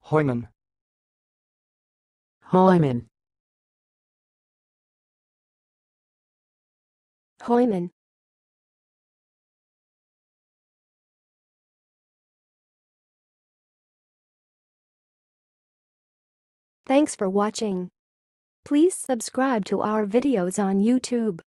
Hoyman. Hoyman. Hoyman. Thanks for watching. Please subscribe to our videos on YouTube.